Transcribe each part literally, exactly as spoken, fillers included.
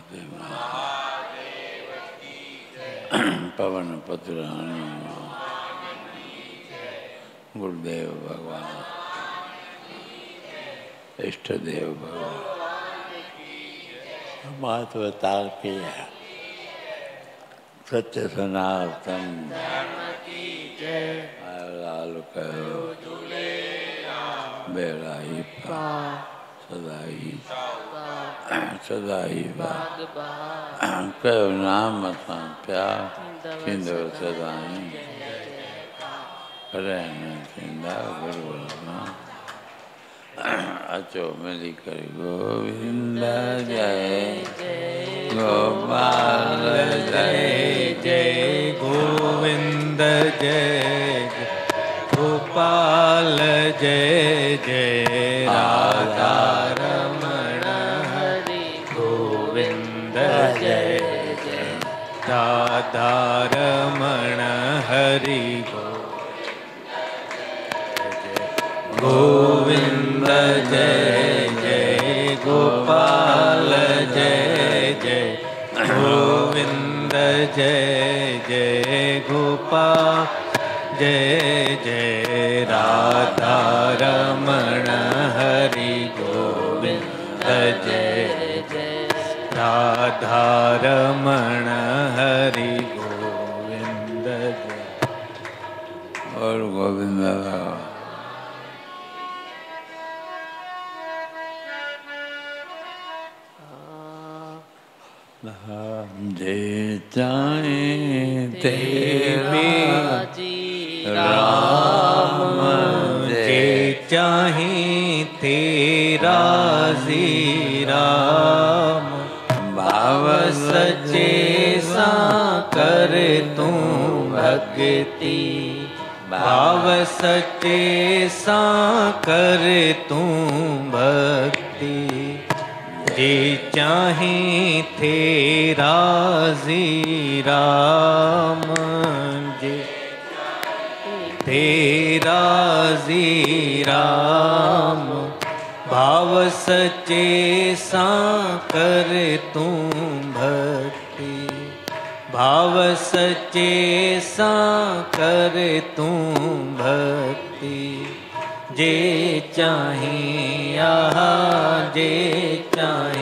महादेव पवन पुत्राणी गुरुदेव भगवान इष्ट देव भगवान महत्वता की सत्य सनातन लाल कहो बेड़ा ही पा सदा ही सदा ही कहो नाम असां प्यार थींदो सदाई करे न थींदा गुरू अचो मिली कर गोविंद जय गोपाल जय जय गोविंद जय गोपाल जय जय राधा रमण हरि गोविंद जय जय राधा रमण हरि गोविंद जय जय गोपाल जय जय गोविंद जय जय गोपाल जय जय राधा रमण हरि गोविंद जय जय राधा रमण हरि गोविंद जय और गोविंद जे चाहे तेरा जी राम जे चाहे तेरा जी राम भाव सच्चे सा कर तू भक्ति भाव सच्चे सा कर तू भक्ति जे चाहे तेरा जी राम जे तेरा जी राम भाव सच्चे सा कर तू भक्ति भाव सच्चे सा कर तू भक्ति जे चाहे आहा जे चाहे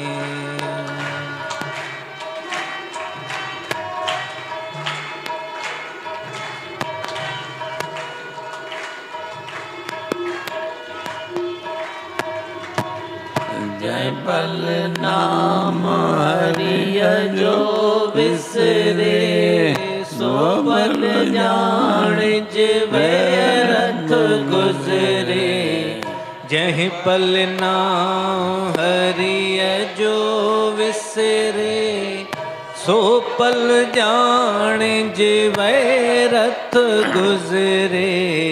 जय पल नाम हरिय जो बिसरे सो पल जान जिवे रथ गुजरे जह पल नाम हरिय जो विसरे सो पल जान जिवे रथ गुजरे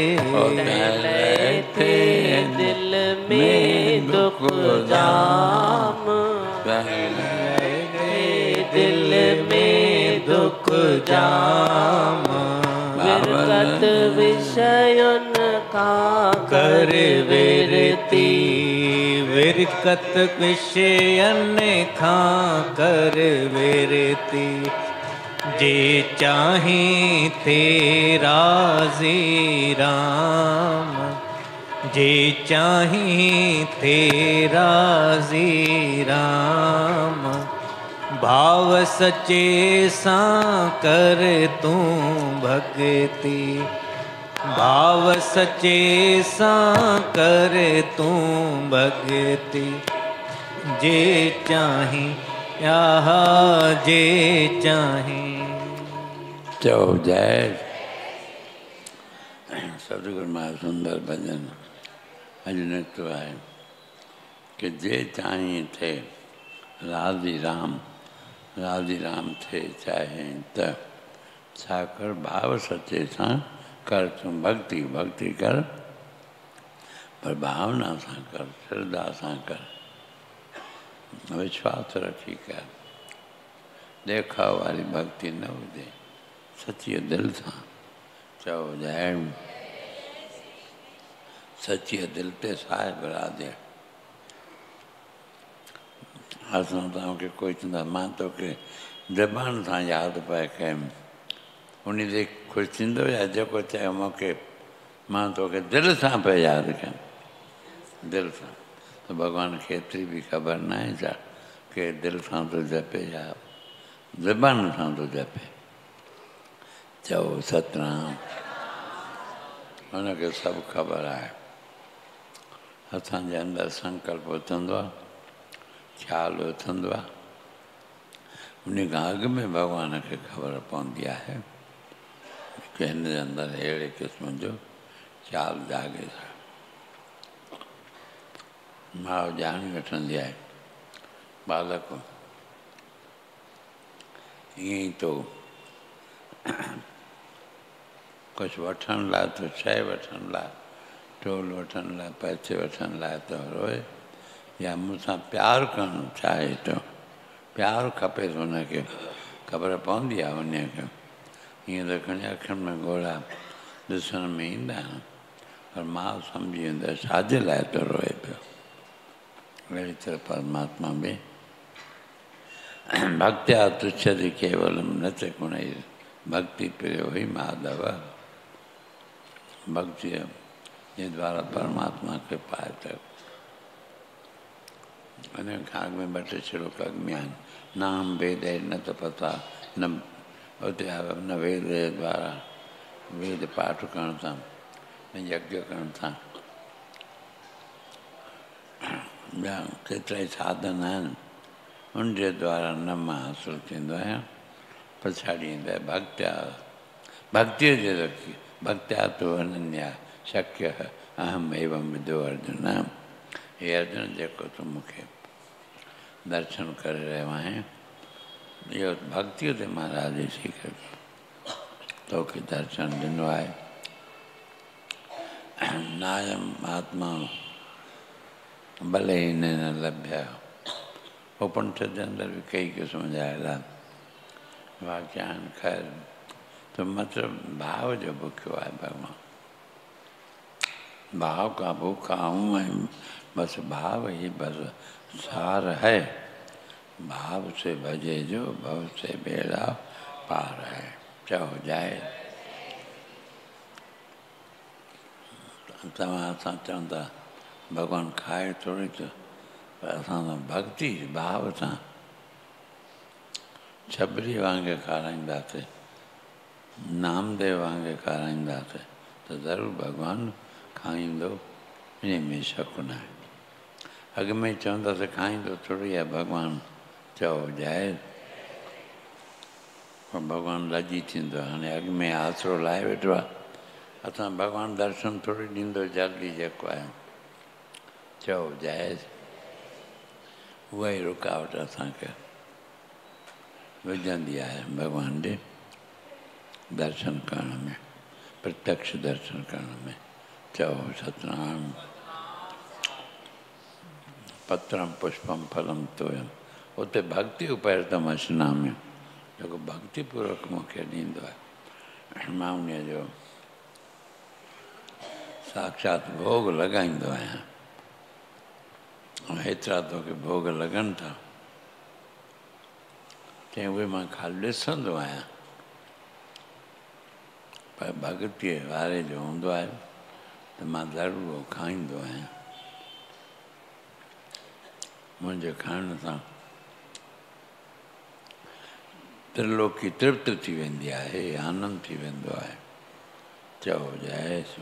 थे दिल में दुख जाम दिल में दुख जाम विरकत विषयन का कर विरती विरकत विषयन खा कर विरती जे चाहे तेरा जी राम जे चाहे तेरा जी राम भाव सच्चे सा कर तू भक्ति भाव सच्चे सा कर तू भक्ति जे चाहे आहा जे चाहे चौ जय सतगुरु मां सुंदर भजन अजनत्व है कि जे चाहे थे राधी राम राधी राम थे चाहे त छाकर भाव सच्चे सा कर तुम भक्ति भक्ति कर पर भावना सा कर श्रद्धा सा कर विश्वास रखी कर देखा वाली भक्ति न हुजे सच्चे दिल सां चओ जय सच्चे दिल ते साहिब राधे असां तव्हांखे कोई चवंदा मां तोखे ज़बान सां यादि पिए कयुमि, उन ते ख़ुशि थींदो या जेको चयो मूंखे मां तोखे दिलि सां पियो यादि कयुमि, दिलि सां। त भॻवान खे एतिरी बि ख़बर न आहे छा के दिलि सां थो जपे या ज़बान सां थो जपे। चओ सतनाम। हुनखे सभु ख़बर आहे। असांजे अंदरि संकल्प उथंदो आहे, ख़्यालु उथंदो आहे, उन खां अॻु में भॻवान खे ख़बर पवंदी आहे कि हिन जे अंदरि अहिड़े क़िस्म जो ख़्यालु जाॻे थो। माउ ॼाणी वठंदी आहे बालक ईअं ई तो कुझु वठण लाइ तो शइ वठण लाइ, टोल वठण लाइ, पैसे वठण लाइ तो रोए या मूंसां प्यारु करणु चाहे थो, प्यारु खपे थो हुनखे, ख़बर पवंदी आहे उन खे। हीअं त खणी अखियुनि में ॻोढ़ा ॾिसण में ईंदा आहिनि, पर माउ सम्झी वेंदो छाजे लाइ थो रोए पियो। अहिड़ी तरह परमात्मा बि भक्त्या तुच्छति केवलम न ते गुणैः भक्ति प्रियो ही माधव। भक्ति जे द्वारा परमात्मा खे पाए थो। इन खां अॻु में ॿ टे श्लोक अॻु में आहिनि, नाम वेद न त पता न उते न वेद जे द्वारा वेद पाठ करण सां यज्ञ करण सां ॿिया केतिरा ई साधन आहिनि, उनजे द्वारा न मां हासिलु थींदो आहियां। पछाड़ी ईंदा भक्त्या, भक्तीअ जे रखी भक्त्या तु अनन्या शक्य अहम एवं विदो अर्जुन। हे अर्जुन, जेको तूं मूंखे दर्शन करे रहियो आहीं, इहो भक्तीअ ते मां राज़ी थी करे तोखे दर्शन ॾिनो आहे। नायम आत्मा भले ही न लभ्य। उपनिषद जे अंदरि बि कई क़िस्म जा अहिड़ा वाक्य आहिनि। ख़ैर त मतिलबु भाव जो बुखियो आहे भॻवान, भाव का भूखा हूँ मैं, बस भाव ही बस सार है, भाव से भजे जो भव से बेड़ा पार है। चओ जाए। तव्हां असां चवंदा भॻवानु खाए थोरी थो, पर असां सां भक्ति भाव सां छबरी वांगुरु खाराईंदासीं, नामदेव वांगुरु खाराईंदासीं त ज़रूरु भॻवानु खाईंदो, इन में शक न आहे। अॻु में चवंदासीं खाईंदो थोरी आहे भॻवानु। चओ जाए। पर भॻवानु लॼी थींदो आहे। हाणे अॻु में आसिरो लाहे वेठो आहे, असां भॻवानु दर्शन थोरी ॾींदो जल्दी जेको आहे। चओ जाए। उहा ई रुकावट असांखे विझंदी आहे भॻवान जे दर्शन करण में, प्रत्यक्ष दर्शन करण में। चओ सतनाम। पत्रम पुष्पम फलम तोयम। उते भक्ति उपैरतम अशनामि, जेको भक्तिपूर्वक मूंखे ॾींदो आहे, मां उन जो साक्षात भोग लॻाईंदो आहियां। ऐं हेतिरा तोखे भोग लॻनि था, चई उहे मां ख़ाली ॾिसंदो आहियां, पर भॻतीअ वारे जो हूंदो आहे त मां ज़रूरु उहो खाईंदो आहियां। मुंहिंजे खाइण सां त्रिलोकी तृप्त थी वेंदी आहे, आनंद थी वेंदो आहे। चओ जय सो।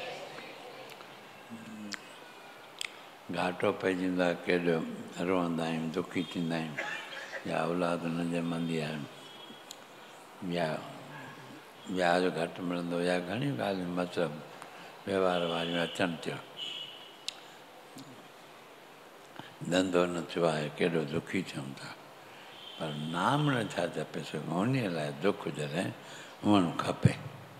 घाटो पइजंदो आहे, केॾो रोअंदा आहियूं, दुखी थींदा आहियूं, या औलाद न ॼमंदी आहे, या व्याज घटि मिलंदो, या घणियूं ॻाल्हियूं मतिलबु व्यवहार वारियूं अचनि थियूं। धंधो न थियो आहे, केॾो दुखी थियूं था, पर नाम न छा जपे सघूं, उन लाइ दुख जॾहिं हुअणु खपे।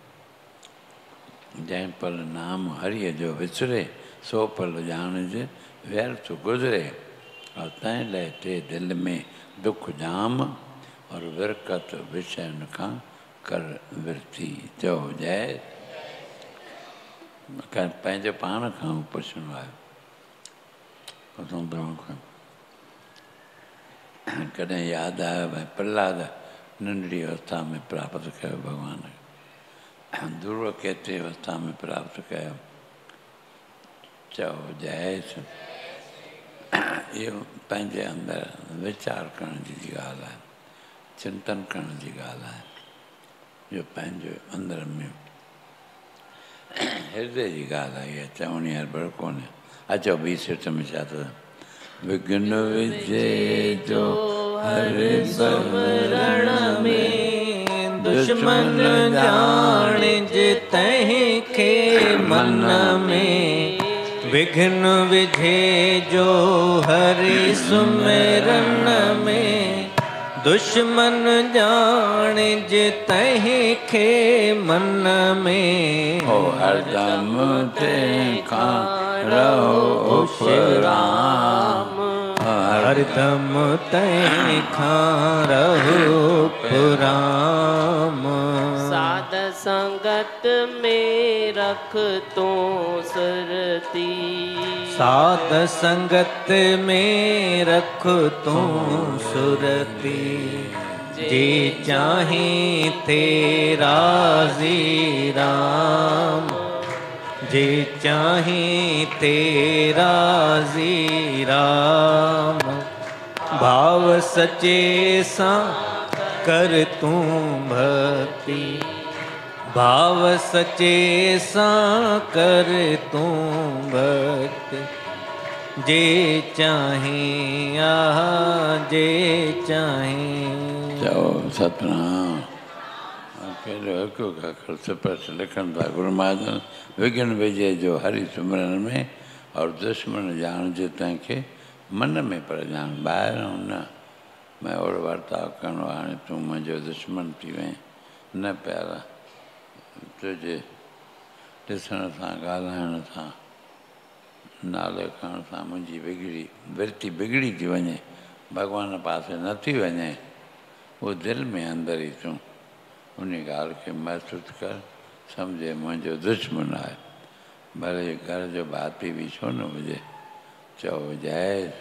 जंहिं पल नाम हरिअ जो विसरे, सो पल ॼाणिजे व्यर्थ गुज़रे। और तंहिं लाइ ते दिलि में दुख जाम, और विरकत विषयनि खां कर विरती। चओ जय। पंहिंजे पाण खां पुछणो आहे। कॾहिं यादि आयो भाई प्रहलाद नंढड़ी अवस्था में प्राप्त कयो भॻवान खे, ध्रुव केतिरी अवस्था में प्राप्त कयो। चओ जय श्री। इहो पंहिंजे अंदरि वीचार करण जी ॻाल्हि आहे, चिंतन करण जी ॻाल्हि आहे। इहो पंहिंजे अंदरि में हृदय जी ॻाल्हि आहे, इहा चवणी हड़बड़ कोन्हे। अचो ॿी सिट में छा अथव? विघ्न विझे जो हरि सिमरण में, दुश्मन ॼाणिज तंहिंखे मन में। विघ्न विझे जो हरि सुमिरन में, दुश्मन ॼाणिज तंहिंखे मन में। हो हरदम तंहिंखां रहो उपराम, हरदम तंहिंखां रहो उपराम। साध संगत में रख तो सुरती, साध संगत में रख तो सुरती। जे चाहे तेरा जी राम, जे चाहे तेरा जी राम। भाव सचे सा कर तू भक्ति, भाव सचे सा कर तू भक्ति। जे चाहे आ जे चाहे। चओ सतनाम। कहिड़ो हिकु अखर सिपत लिखनि था गुरु महाजन। विघ्न विझे जो हरि सुमिरन में, और दुश्मन ॼाणिजे तंहिंखे मन में, पर ॼाण ॿाहिरां न। मैं ओड़ो वर्ताव करिणो आहे, हाणे तूं मुंहिंजो दुश्मन थी वएं न प्यारा। तुंहिंजे ॾिसण सां, ॻाल्हाइण सां, नाले खणण सां मुंहिंजी बिगड़ी वृत्ति बिगड़ी थी वञे, भॻवान पासे नथी वञे। उहो दिलि में अंदरि ई तूं उन ॻाल्हि खे महसूसु कर, सम्झे मुंहिंजो दुश्मन आहे, भले घर जो भाती बि छो न हुजे। चओ जय।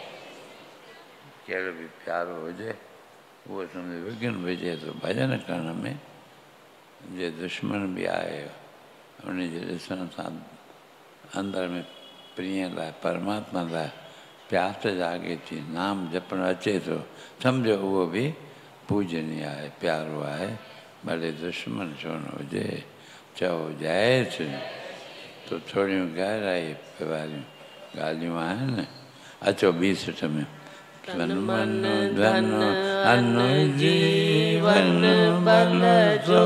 कहिड़ो बि प्यारो हुजे उहो सम्झे विघ्न विझे थो भॼन करण में। जे दुश्मन बि आहे, उनजे ॾिसण सां अंदरि में प्रिय लाइ, परमात्मा लाइ प्यास जागे थी, नाम जपणु अचे थो, सम्झो उहो बि पूजनीय आहे, प्यारो आहे, भले दुश्मन छो न हुजे। चओ जय श्री। तो थोड़ियूं गहराई वारियूं ॻाल्हियूं आहिनि। अचो ॿी सिट में। तन मन धन अनु जीवन बल जो,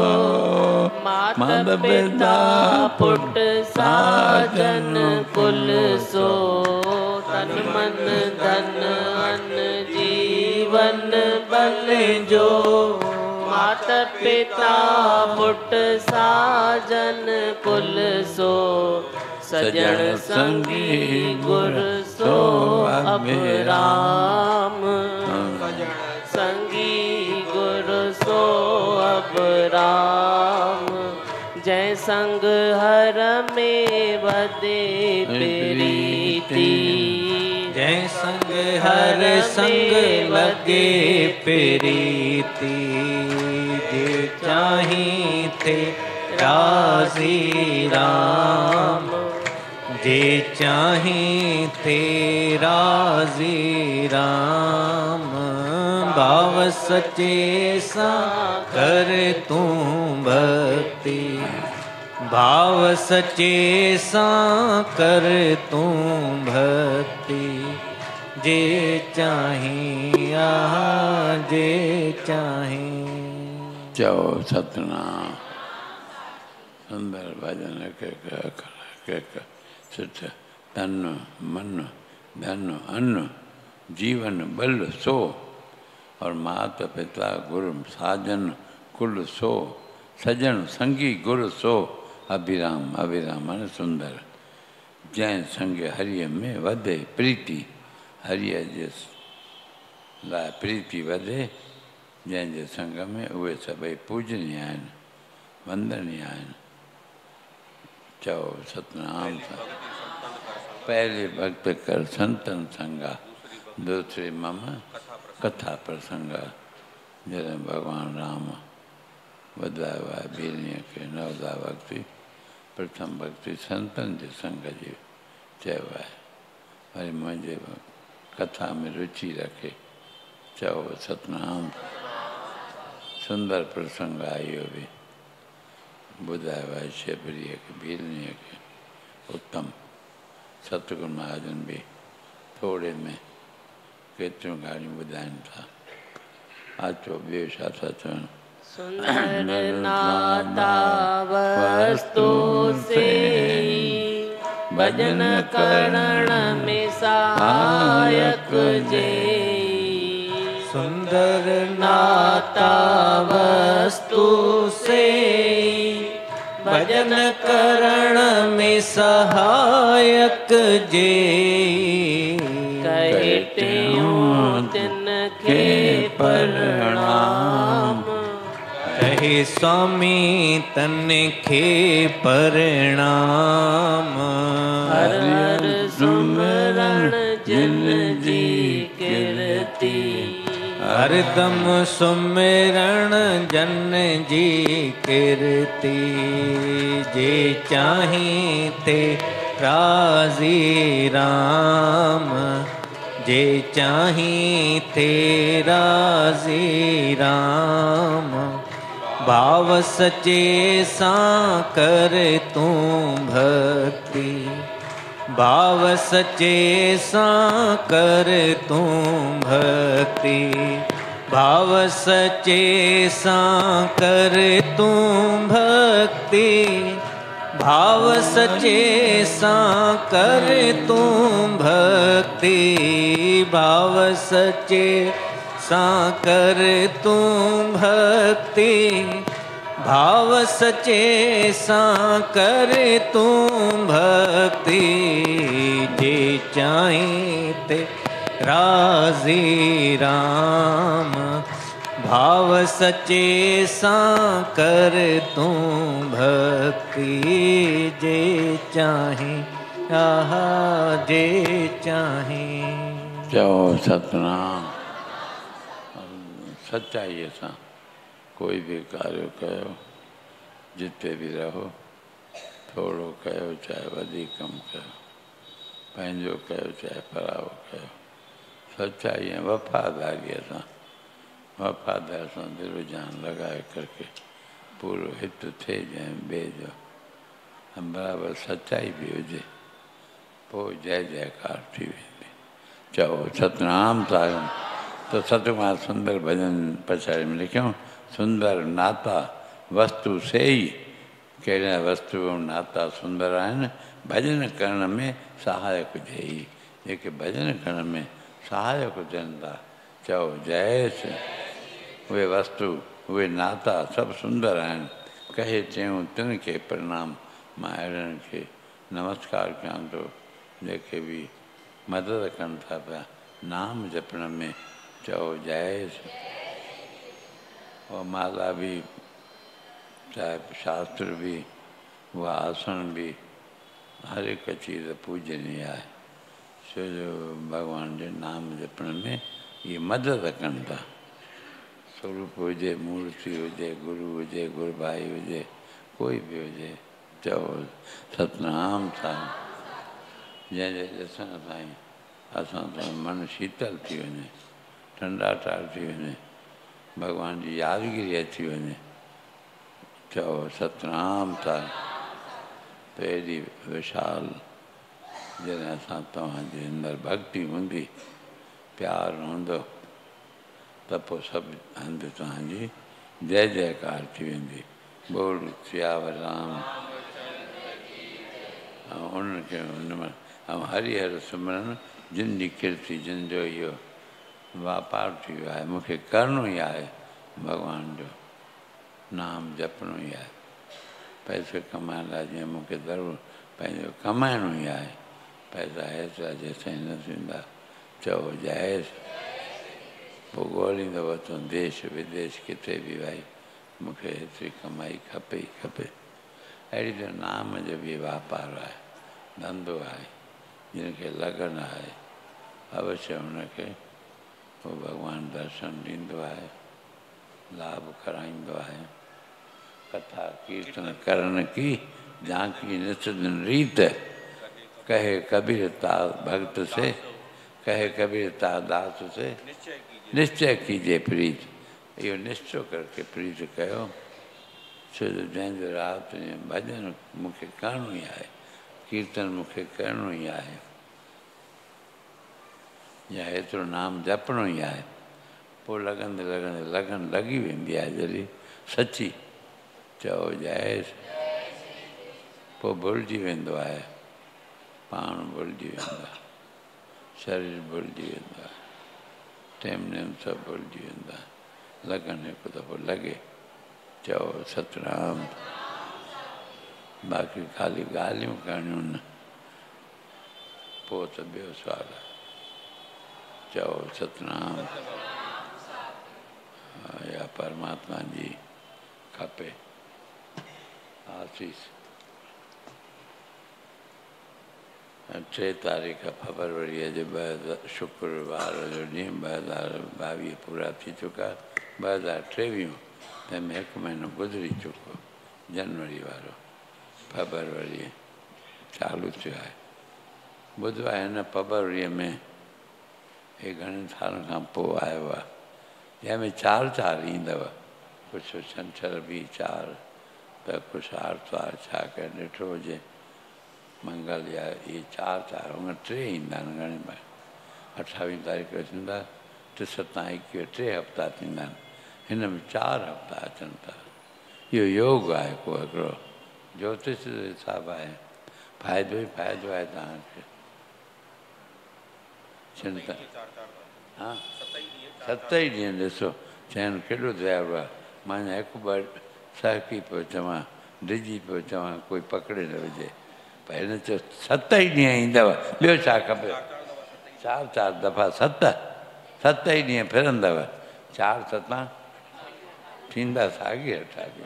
माता पिता पुट साजन कुल सो। तन मन धन अनु जीवन बल जो, माता पिता पुट साजन कुल सो। सजन संगी गुर सो अबराम, संगी गुर सो अबराम। जय संग हर में वदे प्रीति, जय संग हर संग लगे प्रीति। जे चाहे थे राजी राम, जे चाहे तेरा जी राम। भाव सचे सा कर तू भक्ति, भाव सचे सा कर तू भक्ति। जे चाहे आ जे चाहे। चओ सतनाम। सुंदर भजन के के के सिद्ध। तन मन धन अन्न जीवन बल सो, और माता पिता गुरु साजन कुल सो। सजन संगी गुरु सो अभिराम। अभिराम माने सुंदर। जंहिं संग हरिय में वधे प्रीति, हरिय जे लाइ प्रीति वधे, जंहिंजे संग में उहे सभई पूजनीय आहिनि, वंदनीय आहिनि। चओ सतनाम। पहले भक्त कर संतन संगा, दूसरे मम कथा प्रसंग जॾहिं भगवान राम वधायो आहे बीरनीअ खे नवदा भक्ति प्रथम भक्ति संतनि जे संग जी चयो आहे। वरी मुंहिंजे कथा में रुचि रखे चओ सतनाम। सुंदर प्रसंग आहे इहो बि ॿुधायो आहे शेबरीअ खे बीरनीअ खे उत्तम। सतगुरु महाजन बि थोरे में केतिरियूं ॻाल्हियूं ॿुधाइनि था। अचो ॿियो छा था चवनि। सुंदर नाता वस्तु से भजन करण में सहायक जे। सुंदर नाता वस्तु से भजन करण में सहायक जे। कहते हूँ तिनके प्रणाम कहे स्वामी तनखे प्रणाम। हर हर सुमरण जिन जी कीर्ति हरदम सुमिरण जन जी कीर्ति। जे चाहे ते राजी राम जे चाहे ते राजी राम। भाव सचे सां कर तूं भक्ति भाव सचे सां कर तूं भक्ति। भाव सचे सां कर तूं भक्ति। भाव सचे सां कर तूं भक्ति। भाव सचे सां कर तूं भक्ति। भाव सचे सां कर तूं भक्ति। जे चाहे ते राजी राम। भाव सचे सां कर तूं भक्ति। जे चाहे आहा जे चाहे। चओ सतनाम। सच्चाईअ सां कोई भी कार्य कयो जिते भी रहो थोड़ो कयो चाहे वधीक कम कयो पंहिंजो कयो चाहे पराओ कयो सच्चाई ऐं वफ़ादारीअ सां वफ़ादार सां दिलि जान लॻाए करके पूरो हित थिए जंहिं ॿिए जो ऐं बराबरि सच्चाई बि हुजे पोइ जय जयकार थी वेंदी। चओ सतनाम साहिब। तो सतकुमार सुंदर भजन पछाड़ी में लिखियो सुंदर नाता वस्तु से ही कहिड़ा वस्तु नाता सुंदर आहिनि भजन करण में सहायक हुजे ई जेके भजन करण में सहायक हुजनि था। चओ जय श्री उहे वस्तु उहे नाता सभु सुंदर आहिनि कहे चयूं तिन खे प्रणाम। मां अहिड़नि खे नमस्कार कयां थो जेके बि मदद कनि था पिया नाम जपण में। चओ जय श्री और माला भी चाहे शास्त्र भी वह आसन भी हर एक चीज़ पूजनीय है छो जो भगवान के नाम जपण में ये मदद कनि था। स्वरूप हुजे मूर्ति हुजे गुरु हुजे गुरु भाई हुजे कोई भी हुजे। चओ सतनाम साईं। जंहिंजे ॾिसण साईं असां सां मन शीतल थी वञे ठंडा ठार थी वञे भगवान जी यादगिरी अची वञे। चओ सतनाम साईं। त एॾी विशाल जॾहिं असां तव्हांजे अंदरि भक्ति हूंदी प्यारु हूंदो त पोइ सभु हंधि तव्हांजी जय जयकार थी वेंदी। बोल सियावर राम ऐं उनखे उनमें ऐं हरिहर सुमरन जिन जी कीर्ति जिन जो इहो वापार थी वियो आहे मूंखे करिणो ई आहे भॻवान जो नाम जपणो ई आहे। पैसे कमाइण लाइ जीअं मूंखे ज़रूरु पंहिंजो कमाइणो ई आहे पैसा हेतिरा जेसिताईं न थींदा। चओ जय पोइ ॻोल्हींदव तूं देश विदेश किथे बि भाई मूंखे हेतिरी कमाई खपे ई खपे। अहिड़ी त नाम जो बि वापारु आहे धंधो आहे जिन खे लगन आहे अवश्य हुनखे पोइ भॻवानु दर्शन ॾींदो आहे, लाभ कराईंदो आहे। कथा कीर्तन करण की झांकी नित दिन रीत, कहे कबीर ताल भक्त से, कहे कबीर ताल दास से, निश्चय कीजिए प्रीत। इहो निश्चय करके प्रीत कयो, छो जो जंहिंजो राति भॼन मूंखे करिणो ई आहे, कीर्तन मूंखे करिणो ई आहे, या एतिरो नाम जपणो ई आहे, पोइ लॻंदे लॻंदे लगन लॻी वेंदी आहे। जॾहिं सची चओ जय, पोइ भुलिजी वेंदो आहे, पाण भुलिजी वेंदो आहे, शरीर भुलिजी वेंदो आहे, टेम नेम सभु भुलिजी वेंदो आहे। लगन हिकु दफ़ो लॻे, चओ सतनाम, बाक़ी ख़ाली ॻाल्हियूं करणियूं न, पोइ त ॿियो सुवाल आहे। चओ सतनाम, या परमात्मा जी खपे आसीस। टे तारीख़ फरवरीअ जे ॿ हज़ार शुक्रवार जो ॾींहुं ॿ हज़ार ॿावीह पूरा थी चुका। ॿ हज़ार टेवीह तंहिंमें हिकु महीनो गुज़री चुको, जनवरी वारो, फरवरी चालू थियो आहे। ॿुधो आहे हिन फरवरीअ में हे घणनि सालनि खां पोइ आयो आहे, जंहिंमें चारि चारि ईंदव, कुझु छंछरु बि चारि, त कुझु आर्तवार छा करे ॾिठो हुजे, मंगल या इहे चारि चारि हूअं टे ईंदा आहिनि घणे बार। अठावीह तारीख़ थींदा, टे सतां एकवीह टे हफ़्ता थींदा आहिनि, हिन में चारि हफ़्ता अचनि था। इहो योग आहे को हिकिड़ो, ज्योतिष जो हिसाबु आहे, फ़ाइदो ई फ़ाइदो आहे तव्हांखे। चिंता हा सत ई ॾींहं ॾिसो, चइनि केॾो दयालु आहे। मां हिकु ॿ सहकी पियो चवां, डिॼी पियो चवां, कोई पकिड़े न विझे, पर हिन चयो सत ई ॾींहं ईंदव, ॿियो छा खपे। चारि चारि दफ़ा सत, सत ई ॾींहं फिरंदव, चारि सतां थींदा साॻी अठावीह।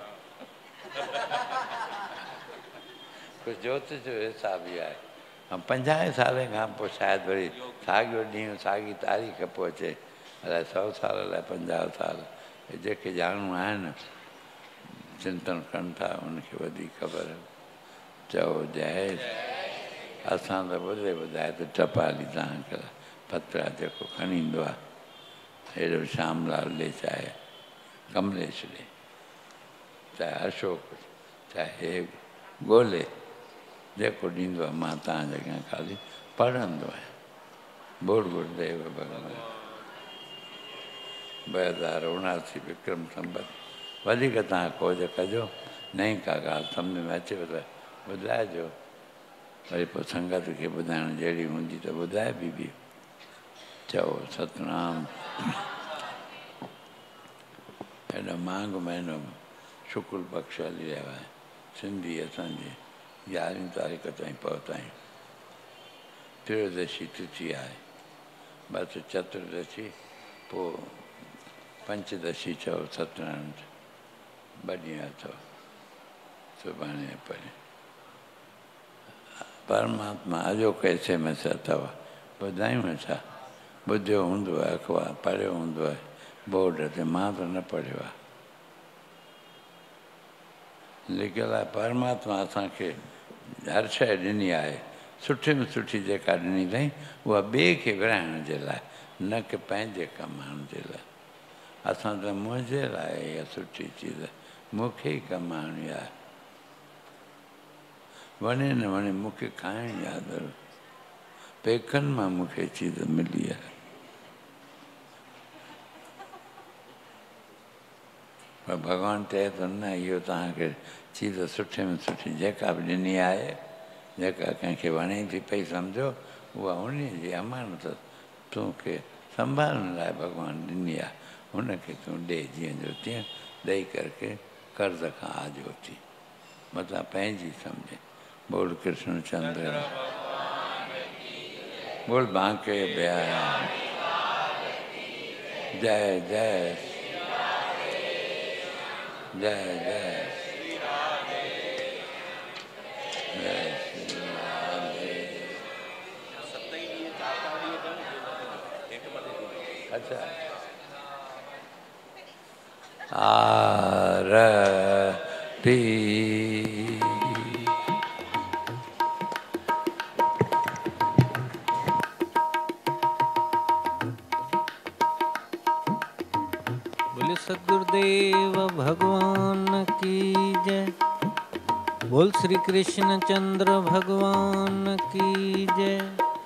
कुझु ज्योतिष जो हिसाब ई आहे। ऐं पंजाह साले खां पोइ शायदि वरी साॻियो ॾींहुं साॻी तारीख़ पोइ अचे, अलाए सौ साल अलाए पंजाह साल। जेके ॼाणू आहिनि, चिंतन कनि था, उनखे वधीक ख़बर। चओ जय, असां त ॿुधे ॿुधाए त टपाली तव्हांखे पत्रा जेको खणी ईंदो आहे, अहिड़ो श्यामलाल ॾे चाहे कमलेश ॾे, चाहे अशोक, चाहे ॻोल्हे, जेको ॾींदो आहे मां तव्हांजे अॻियां ख़ाली पढ़ंदो आहियां। बोड़ गुरुदेव भॻवान। ॿ हज़ार उणासी विक्रम संबत। वधीक तव्हां खोज कजो, नई का ॻाल्हि सम्झ में अचेव त ॿुधाइजो, वरी पोइ संगत खे ॿुधाइण जहिड़ी हूंदी त ॿुधाए बि बि। चओ सतनाम। हेॾो मांग महीनो शुक्ल पक्ष हली रहियो आहे, सिंधी असांजी यारहीं तारीख़ ताईं पहुता आहियूं। त्रयोदशी तिथि आहे, बसि चतुर्दशी, पोइ पंचदशी चओ सत्यनारायण, ॿ ॾींहं अथव, सुभाणे ऐं परे। परमात्मा अॼो कैसे में अथव, ॿुधायूं छा। ॿुधियो हूंदो आहे अख़बार, पढ़ियो हूंदो आहे बोर्ड ते, मां त न पढ़ियो आहे। लिखियलु आहे परमात्मा असांखे हर शइ ॾिनी आहे, सुठे में सुठी जेका ॾिनी अथई उहा ॿिए खे विराइण जे लाइ, न की पंहिंजे कमाइण जे लाइ। असां त मुंहिंजे लाइ इहा सुठी चीज़ मूंखे ई कमाइणी आहे, वणे न वणे मूंखे खाइणी आहे। दर पेकनि मां मूंखे चीज़ मिली आहे, पर भॻवानु चए थो न, इहो तव्हांखे चीज़ सुठे में सुठी जेका बि ॾिनी आहे, जेका कंहिंखे वणे थी पई सम्झो, उहा उन जी अमानत तोखे संभालण लाइ भॻवानु ॾिनी आहे, हुनखे तूं ॾे जीअं जो तीअं ॾेई करके कर्ज़ खां आजो थी, मथां पंहिंजी सम्झे। बोल कृष्ण चंद्र, बोल बांके बिहारी, जय जय जय जय अच्छा आरती बोले सद्गुरुदेव भगवान की जय। बोल श्री कृष्ण चंद्र भगवान की जय।